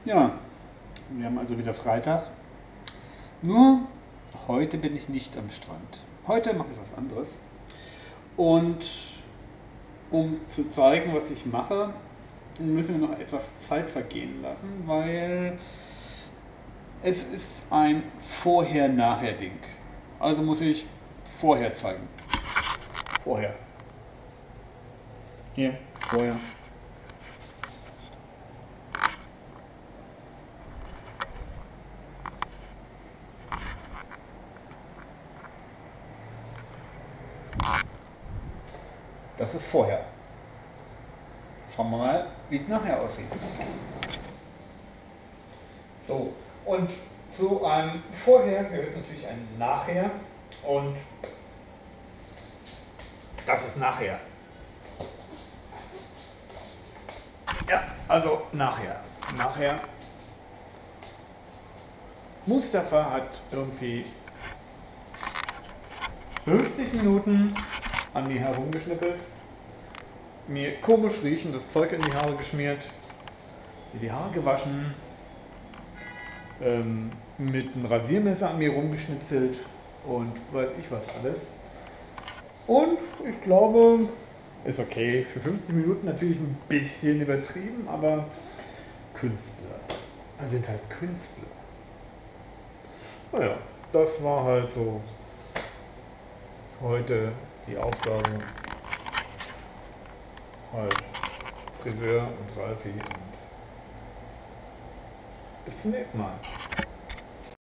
Ja, wir haben also wieder Freitag. Nur heute bin ich nicht am Strand. Heute mache ich was anderes. Und um zu zeigen, was ich mache, müssen wir noch etwas Zeit vergehen lassen, weil es ist ein Vorher-Nachher-Ding. Also muss ich vorher zeigen. Vorher. Hier, vorher. Das ist vorher. Schauen wir mal, wie es nachher aussieht. So, und zu einem Vorher gehört natürlich ein Nachher und das ist nachher. Ja, also nachher. Nachher. Mustafa hat irgendwie 50 Minuten an mir herumgeschnippelt, mir komisch riechendes Zeug in die Haare geschmiert, mir die Haare gewaschen, mit einem Rasiermesser an mir rumgeschnitzelt und weiß ich was alles. Und ich glaube, ist okay. Für 50 Minuten natürlich ein bisschen übertrieben, aber Künstler sind halt Künstler. Naja, das war halt so heute die Aufgabe. Halt Friseur und Ralfi und bis zum nächsten Mal.